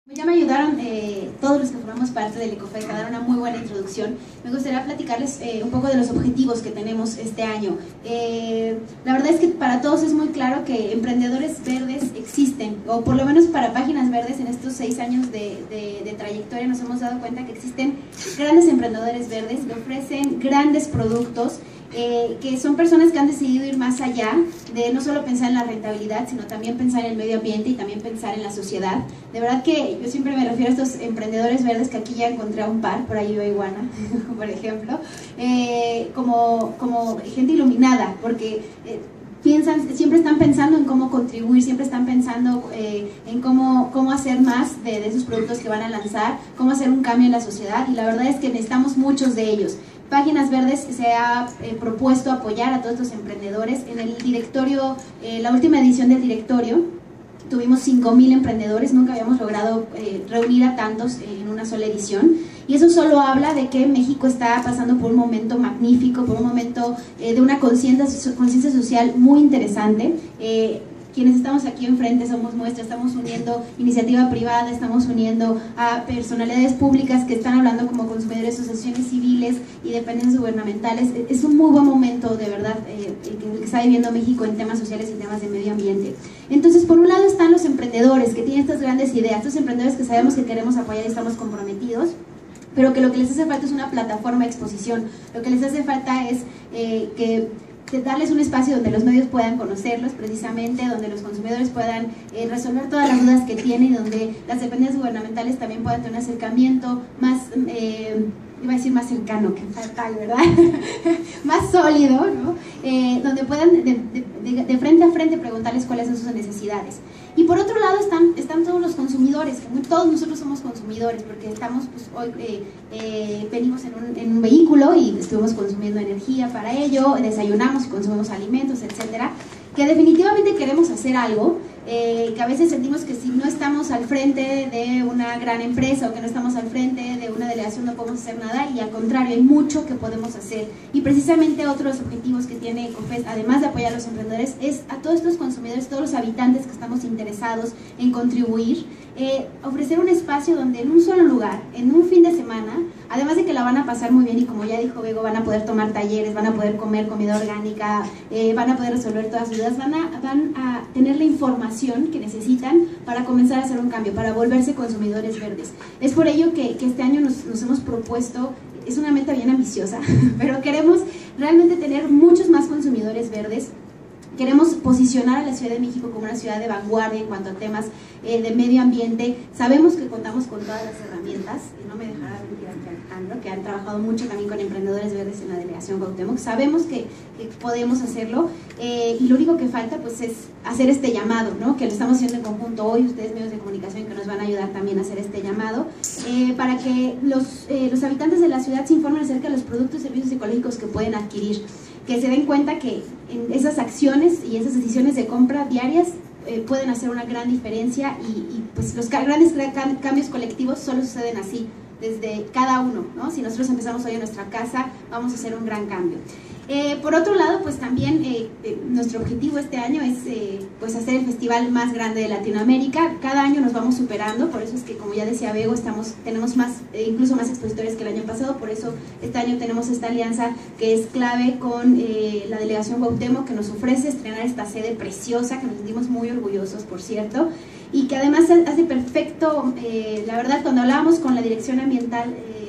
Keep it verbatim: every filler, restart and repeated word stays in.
Ya me ayudaron eh, todos los que formamos parte del Ecofest a dar una muy buena introducción. Me gustaría platicarles eh, un poco de los objetivos que tenemos este año. Eh, la verdad es que para todos es muy claro que emprendedores verdes existen, o por lo menos para Páginas Verdes en estos seis años de, de, de trayectoria nos hemos dado cuenta que existen grandes emprendedores verdes que ofrecen grandes productos. Eh, que son personas que han decidido ir más allá de no solo pensar en la rentabilidad, sino también pensar en el medio ambiente y también pensar en la sociedad. De verdad que yo siempre me refiero a estos emprendedores verdes, que aquí ya encontré a un par, por ahí veo a Iguana, por ejemplo, eh, como, como gente iluminada, porque eh, piensan, siempre están pensando en cómo contribuir, siempre están pensando eh, en cómo, cómo hacer más de, de esos productos que van a lanzar, cómo hacer un cambio en la sociedad, y la verdad es que necesitamos muchos de ellos. Páginas Verdes se ha eh, propuesto apoyar a todos estos emprendedores. En el directorio, eh, la última edición del directorio, tuvimos cinco mil emprendedores, nunca habíamos logrado eh, reunir a tantos en una sola edición. Y eso solo habla de que México está pasando por un momento magnífico, por un momento eh, de una conciencia social muy interesante. Eh, Quienes estamos aquí enfrente somos muestra, estamos uniendo iniciativa privada, estamos uniendo a personalidades públicas que están hablando como consumidores, asociaciones civiles y dependencias gubernamentales. Es un muy buen momento, de verdad, eh, que está viviendo México en temas sociales y temas de medio ambiente. Entonces, por un lado están los emprendedores que tienen estas grandes ideas, estos emprendedores que sabemos que queremos apoyar y estamos comprometidos, pero que lo que les hace falta es una plataforma de exposición. Lo que les hace falta es eh, que de darles un espacio donde los medios puedan conocerlos, precisamente donde los consumidores puedan eh, resolver todas las dudas que tienen, y donde las dependencias gubernamentales también puedan tener un acercamiento más, eh, iba a decir más cercano que tal, ¿verdad? Más sólido, ¿no? Eh, donde puedan de, de, de, de frente a frente preguntarles cuáles son sus necesidades. Y por otro lado están, están todos los consumidores, que muy, todos nosotros somos consumidores, porque estamos, pues, hoy eh, eh, venimos en un, en un vehículo y estuvimos consumiendo energía para ello, desayunamos y consumimos alimentos, etcétera, que definitivamente queremos hacer algo, eh, que a veces sentimos que si no estamos al frente de una gran empresa o que no estamos al frente de una delegación no podemos hacer nada, y al contrario, hay mucho que podemos hacer. Y precisamente otro de los objetivos que tiene Ecofest, además de apoyar a los emprendedores, es a todos estos consumidores, todos los habitantes que estamos interesados en contribuir, eh, ofrecer un espacio donde en un solo lugar, en un fin de semana, además de que la van a pasar muy bien, y como ya dijo Bego, van a poder tomar talleres, van a poder comer comida orgánica, eh, van a poder resolver todas sus dudas, van a, van a tener la información que necesitan para comenzar a hacer un cambio, para volverse consumidores verdes. Es por ello que, que este año nos, nos hemos propuesto, es una meta bien ambiciosa, pero queremos realmente tener muchos más consumidores verdes. Queremos posicionar a la Ciudad de México como una ciudad de vanguardia en cuanto a temas eh, de medio ambiente. Sabemos que contamos con todas las herramientas, y no me dejará mentir aquí Alejandro, que han trabajado mucho también con emprendedores verdes en la delegación Cuauhtémoc. Sabemos que, que podemos hacerlo, eh, y lo único que falta, pues, es hacer este llamado, ¿no? Que lo estamos haciendo en conjunto hoy, ustedes medios de comunicación que nos van a ayudar también a hacer este llamado, eh, para que los, eh, los habitantes de la ciudad se informen acerca de los productos y servicios ecológicos que pueden adquirir, que se den cuenta que en esas acciones y esas decisiones de compra diarias eh, pueden hacer una gran diferencia, y, y pues los grandes cambios colectivos solo suceden así, desde cada uno, ¿no? Si nosotros empezamos hoy en nuestra casa, vamos a hacer un gran cambio. Eh, por otro lado, pues también eh, eh, nuestro objetivo este año es eh, pues hacer el festival más grande de Latinoamérica. Cada año nos vamos superando, por eso es que, como ya decía Bego, estamos, tenemos más, eh, incluso más expositores que el año pasado. Por eso este año tenemos esta alianza que es clave con eh, la delegación Cuauhtémoc, que nos ofrece estrenar esta sede preciosa, que nos sentimos muy orgullosos, por cierto, y que además hace perfecto, eh, la verdad, cuando hablábamos con la dirección ambiental, eh,